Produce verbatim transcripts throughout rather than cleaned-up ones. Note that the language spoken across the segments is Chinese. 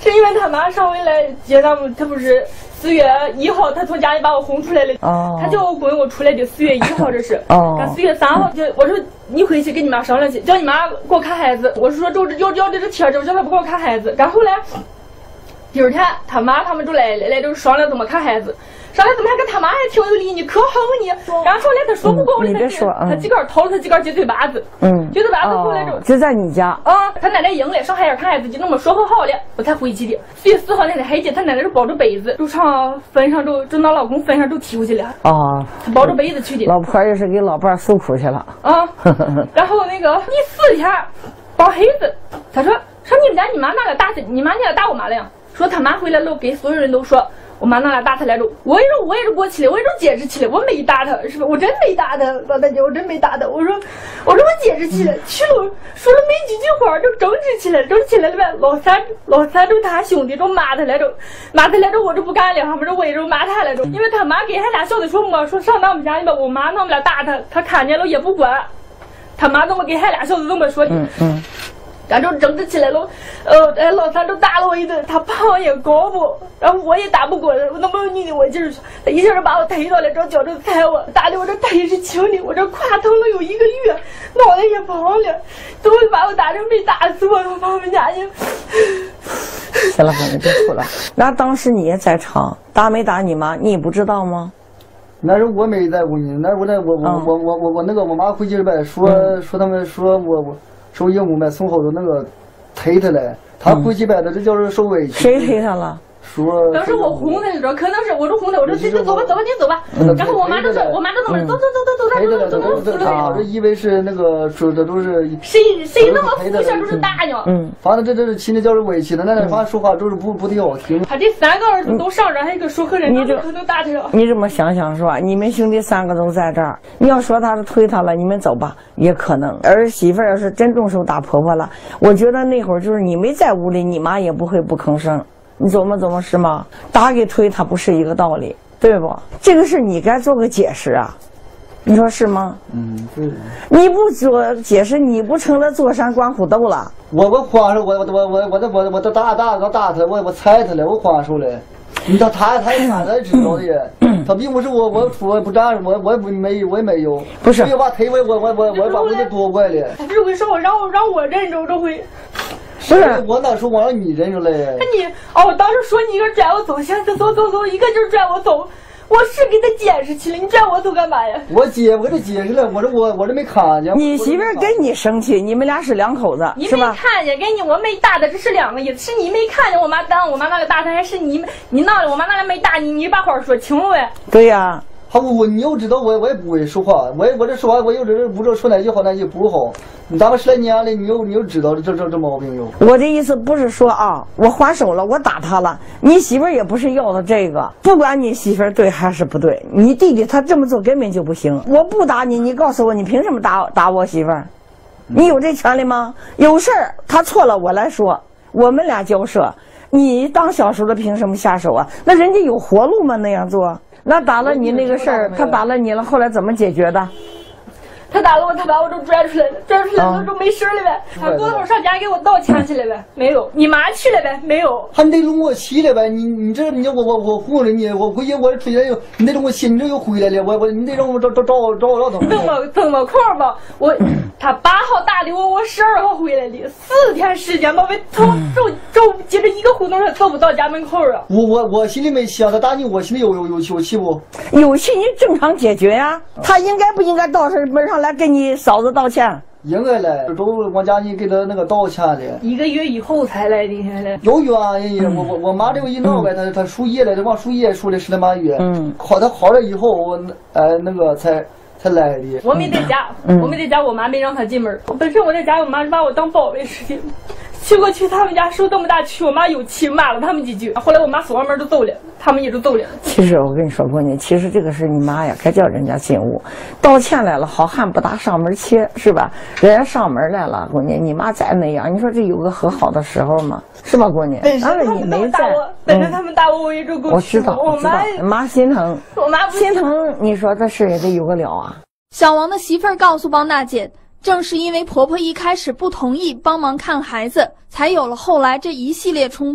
是因为他妈上回来接咱们，他不是四月一号，他从家里把我轰出来了。哦。他叫我滚，我出来的四月一号这是。哦。他四月三号就我说你回去跟你妈商量去，叫你妈给我看孩子。我是说就要要这个天，就叫他不给我看孩子。然后来，第二天他妈他们就来了，来就商量怎么看孩子。上来怎么还跟他妈还挺有理你可好你，然后后来他说不过我， 你别说， 他自个儿掏了他自个儿撅嘴巴子，嗯，撅嘴巴子后来就就在你家啊，他奶奶赢了，上海眼看孩子就那么说好好了，我才回去的。四月四号那天还接他奶奶就抱着被子，就上坟上就就拿老公坟上就提回去了。哦，他抱着被子去的。 老婆也是给老伴儿诉苦去了啊。然后那个第四天抱孩子，他说说你们家你妈哪个打你妈哪个打我妈了呀？说他妈回来了，给所有人都说。我妈拿来打他来着，我也说我也是过去了，我也说解释去了，我没打他，是吧？我真没打他，老大姐，我真没打他。我说，我说我解释去了，去了说了没几句话就争执起来，争起来了呗。老三老三就他兄弟就骂他来着，骂他来着，我就不干了，他们说我也就骂他来着，因为他妈给他俩小的说么说上咱们家里边，我妈他们俩打他，他看见了也不管，他妈怎么给他俩小子这么说的？嗯嗯。咱就争执起来了，呃，哎，老三就打了我一顿，他胖也高不，然后我也打不过，我那么女的我劲儿，他一下就把我推到了，这脚就踩我，打的我这腿是青的，我这胯疼了有一个月，脑袋也胖了，最后把我打成没打死我，我跑回家去。 行了，反正别哭了。那当时你也在场，打没打你妈，你不知道吗？ 那时候我没在屋呢，那时候那我我我我我我那个我妈回去呗，说说他们说我我。收业务呗，从后头那个推他来，他回去呗，他这叫是受委屈。 谁推他了？ 说当时我哄他的时候，可能是我就哄他，我说走走吧走吧你走吧，然后我妈就说，我妈就这么走走走走走走走走走走， 我这以为是那个说的都是谁谁那么肤浅就是打呢？ 嗯，反正这这是心里叫是委屈的，那反正说话都是不不太好听。 他这三个儿子都上这，还有个说和人，你这可能打他了。 你这么想想是吧？你们兄弟三个都在这儿，你要说他是推他了，你们走吧，也可能。儿媳妇要是真动手打婆婆了，我觉得那会儿就是你没在屋里，你妈也不会不吭声。你琢磨琢磨是吗？打给推他不是一个道理，对不？这个是你该做个解释啊，你说是吗？ 嗯，对。 你不做解释，你不成了坐山观虎斗了？ 我我慌手，我我我我我我我都打打我打他，我我踩他了，我慌手了。你他他他他才知道的，他并不是我我出不站，我我也不没我也没有， 不是我把推我我我我我把我给夺过来了。 他这回说让我让我忍着这回。 是我哪说我让你忍着嘞？ 那你哦，我当时说你一个拽我走，现在走走走，一个劲拽我走，我是给他解释去了，你拽我走干嘛呀？ 我解我给他解释了，我这我我这没看见。 你媳妇儿跟你生气，你们俩是两口子， 你没看见，跟你我没打的，这是两个意思，是你没看见我妈打我妈那个打他，还是你你闹的我妈那个没打你，你把话说清楚呗？ 对呀。 好，我你又知道我我也不会说话，我我这说话我有这不知道说哪句好哪句不好。你咱们十来年了，你又你又知道这这这毛病有。 我的意思不是说啊，我还手了，我打他了，你媳妇儿也不是要的这个。不管你媳妇儿对还是不对，你弟弟他这么做根本就不行。我不打你，你告诉我，你凭什么打打我媳妇儿？你有这权利吗？有事儿他错了我来说，我们俩交涉。你当小叔的凭什么下手啊？那人家有活路吗？那样做？那打了你那个事儿，他打了你了，后来怎么解决的？ 他打了我，他把我都拽出来了，拽出来了就没事了呗。他过会儿上家给我道歉去了呗？没有。你妈去了呗？没有。 还得容我去了呗？你你这你我我我哄着你，我回去我出去又你得容我去，你这又回来了，我我你得让我找找找找我老头。 怎么怎么空吧？我他八号打的我，我十二号回来的，四天时间吧，我从走走接着一个胡同上走不到家门口啊。 我我我心里没气啊，他打你，我心里有有有有气不？ 有气你正常解决呀、啊。他应该不应该到这门上来跟你嫂子道歉？ 应该来，都往家里给他那个道歉的。 一个月以后才来的，现在有原因。我我我妈这个一闹呗，他他输液了，他往输液输了十来满月。嗯，好，他好了以后，我呃那个才才来的。 我没在家，嗯、我没在家，我妈没让他进门。本身我在家，我妈把我当宝贝似的。去过去他们家受这么大气，我妈有气骂了他们几句，后来我妈锁完门就走了，他们也就走了。 其实我跟你说过呢，其实这个是你妈呀，该叫人家进屋道歉来了，好汉不打上门切，是吧？人家上门来了，姑娘，你妈再那样，你说这有个和好的时候吗？是吧，姑娘？ 本身他们没打我，本身他们打我，我也就够。 我知道，我知道，妈心疼， 我妈心疼。你说这事也得有个了啊。 小王的媳妇儿告诉包大姐，正是因为婆婆一开始不同意帮忙看孩子，才有了后来这一系列冲突。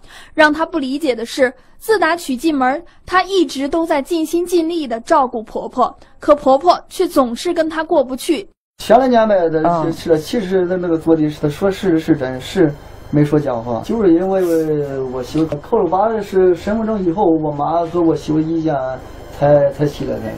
让她不理解的是，自打娶进门，她一直都在尽心尽力地照顾婆婆，可婆婆却总是跟她过不去。 前两年呗，这是是其实那个做的是他说是是真是没说假话，就是因为我媳妇扣了把是身份证以后，我妈和我媳妇意见才才起来的。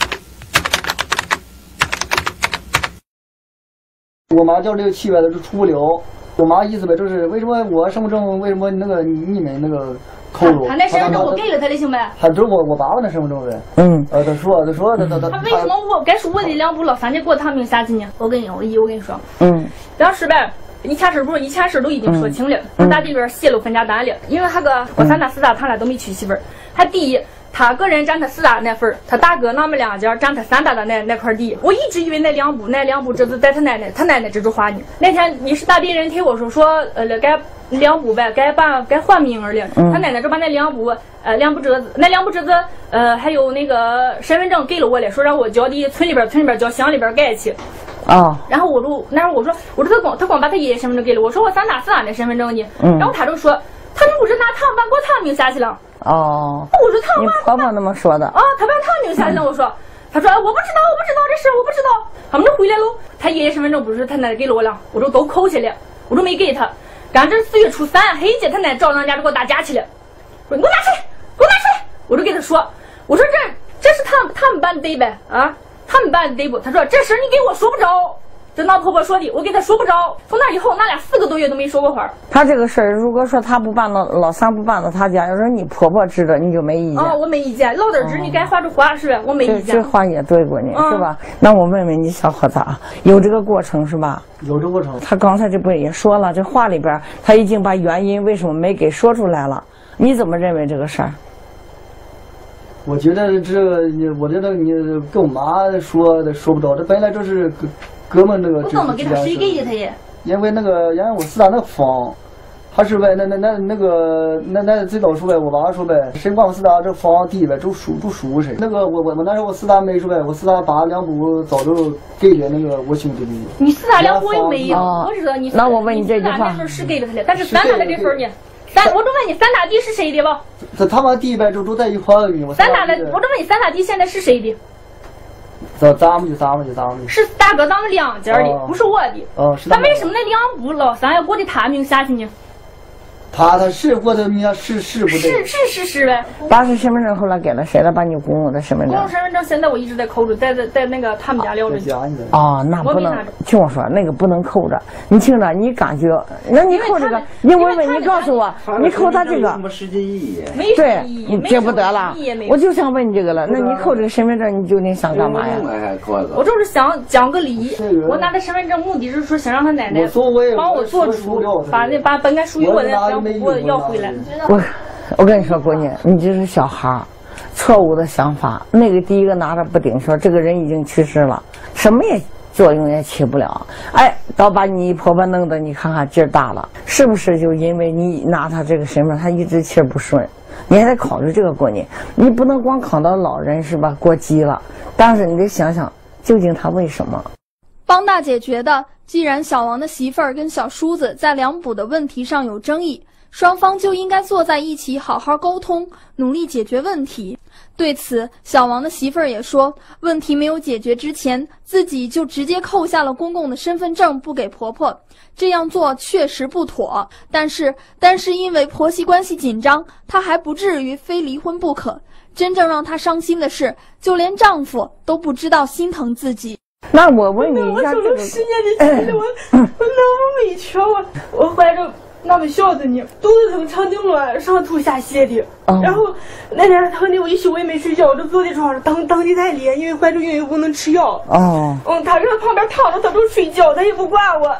我妈叫六七百的就出不了，我妈意思呗，就是为什么我身份证为什么那个你们那个扣了？ 他那身份证我给了他的行呗？ 他就是我我爸爸那身份证呗。嗯，呃，他说他说他他他。 他为什么我该是我的两部老三的给我他名下去呢？我跟你我姨我跟你说， 嗯， 当时呗。一前事不是一前事都已经说清了，他大弟边泄露分家单了，因为他个我三大四大他俩都没娶媳妇儿，他第一他个人占他四大那份儿，他大哥那么两家占他三大的那那块地，我一直以为那两部那两部侄子在他奶奶他奶奶这住花呢。那天你是大弟人替我说说呃该两部呗，该把该换名儿了，他奶奶就把那两部呃两部侄子那两部侄子呃还有那个身份证给了我了，说让我交的村里边村里边交乡里边盖去。 哦， 然后我就那时候我说我说他光他光把他爷爷身份证给了我，说我三大四大的身份证呢， 嗯， 然后他就说他们不是拿他把过他名下去了。 哦， 我说他你婆婆那么说的啊，他把他名下去了。我说，他说我不知道我不知道这事我不知道。他们就回来喽，他爷爷身份证不是他奶奶给了我了，我就都扣下了，我就没给他。赶这四月初三黑姐他奶奶找人家就给我打架去了，说你给我拿出来，给我拿出来。我就给他说，我说这这是他们他们办的对呗啊。他们办的对不？他说这事你给我说不着，这那婆婆说的，我给他说不着。从那以后，俺俩四个多月都没说过话。 他这个事儿，如果说他不办到老三不办到他家，要是你婆婆知道，你就没意见。 啊、哦，我没意见。老点知、嗯、你该话就话是吧？我没意见。 这这话也对过你、嗯、是吧？那我问问你，小伙子啊，有这个过程是吧？ 有这个过程。 他刚才这不也说了，这话里边他已经把原因为什么没给说出来了。你怎么认为这个事儿？ 我觉得这个，我觉得你跟我妈说的说不着，这本来就是哥哥们那个。 我怎么给他谁给的他也？ 因为那个，因为我四大那房，他是呗，那那那那个那那最早说呗，我爸说呗，谁管我四大这房地呗，就属就属谁。那个我我我那时候我四大没说呗，我四大把两部早就给了那个我兄弟的。 你四大两部也没有，我知道你。 那我问你这句话， 那份是给了他的，但是三大的这份呢？三，我就问你，三大地是谁的吧？ 他他们地呗，就都在一块儿呢。 三大的，我就问你，三大地现在是谁的？ 咱咱们就咱们就咱们的。 是大哥咱们两家的， 哦、 不是我的。 哦，是。 他为什么那两部老三要过的他名下去呢？ 他他是过的名下是是不对。 是是是是呗。 把这身份证后来给了谁了？把你公公的身份证。 公公身份证现在我一直在扣着，在在在那个他们家撂着。 哦，那不能。听我说，那个不能扣着。你听着，你感觉，那你扣这个，你问问，你告诉我，你扣他这个。 什么实际意义？ 没对，你这不得了。我就想问你这个了，那你扣这个身份证，你究竟想干嘛呀？ 我就是想讲个理。我拿的身份证目的是说想让他奶奶帮我做主，把那把本该属于我的两部我要回来。 我我跟你说，闺女，你这是小孩儿，错误的想法。那个第一个拿着不顶，说这个人已经去世了，什么也作用也起不了。哎，倒把你婆婆弄得你看看劲儿大了，是不是？就因为你拿他这个身份，他一直气儿不顺，你还得考虑这个闺女，你不能光考到老人是吧？过激了，但是你得想想，究竟他为什么？ 帮大姐觉得，既然小王的媳妇儿跟小叔子在两补的问题上有争议，双方就应该坐在一起好好沟通，努力解决问题。对此，小王的媳妇儿也说，问题没有解决之前，自己就直接扣下了公公的身份证不给婆婆，这样做确实不妥。但是，但是因为婆媳关系紧张，她还不至于非离婚不可。真正让她伤心的是，就连丈夫都不知道心疼自己。 那我问你一下，这个十年的妻子，我我那么委屈，我我怀着那么小的呢，肚子疼，肠痉挛，上吐下泻的。 哦、 然后那天疼的我一宿我也没睡觉，我就坐在床上，当当的太厉害，因为怀着孕又不能吃药。 哦。 嗯，他在旁边躺着，他都睡觉，他也不管我。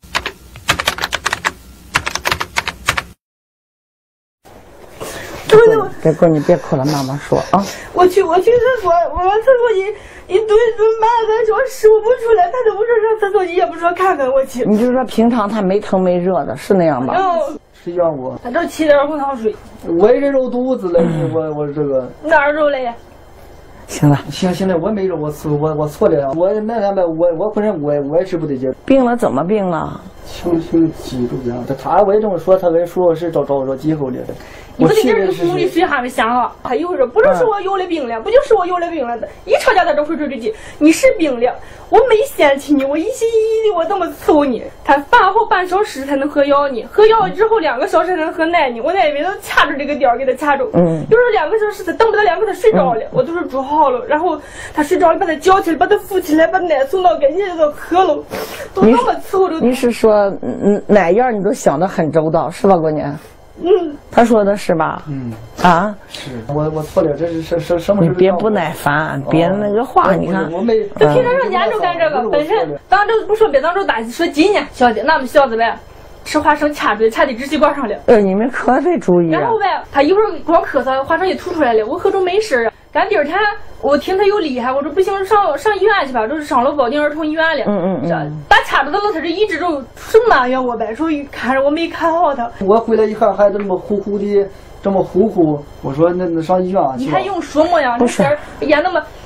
别闺女别哭了，妈妈说啊。 我去我去厕所，我往厕所一一蹲蹲半个小时，我不出来，他都不说上厕所去，也不说看看我去。 你就说平常他没疼没热的，是那样吧？ 嗯， 是让我。 他这沏点红糖水。 我也揉肚子了，我我这个。 哪儿揉了呀？ 行了， 行行了，我没揉，我错我我错了，我那天呗，我我本身我我也是不得劲。 病了怎么病了？ 情绪记住这样，他为这么说，他为说是找找着几后来的。 你不得这是努力水还没想好，他一会儿说不就是我有了病了，不就是我有了病了的，一吵架他就会说这句，你是病了，我没嫌弃你，我一心一意的我这么伺候你。他饭后半小时才能喝药呢，喝药之后两个小时才能喝奶呢，我在那边都掐着这个点儿给他掐着，嗯，就是两个小时他等不到两个他睡着了，嗯、我都是煮好了，然后他睡着了把他叫起来，把他扶起来，把奶送到跟前都喝了，都那么伺候着。 你是说嗯哪样你都想得很周到是吧，姑娘？嗯，他说的是吧？嗯，啊， 是我我错了，这是什什什么？ 你别不耐烦，别那个话，你看， 我没， 就平常上家就干这个，本身当周不说别当周打说今年小姐，那么小子呗，吃花生掐着掐的支气管上了。 呃，你们可得注意。 然后呗，他一会儿光咳嗽，花生也吐出来了，我合着没事啊。赶第二天我听他又厉害，我说不行，上上医院去吧，就是上了保定儿童医院了。嗯嗯嗯。把掐着的了，他这一直就是埋怨我呗，说看着我没看好他。 我回来一看，还这么呼呼的，这么呼呼，我说那那上医院去。 你还用说么呀？ 不是， 也那么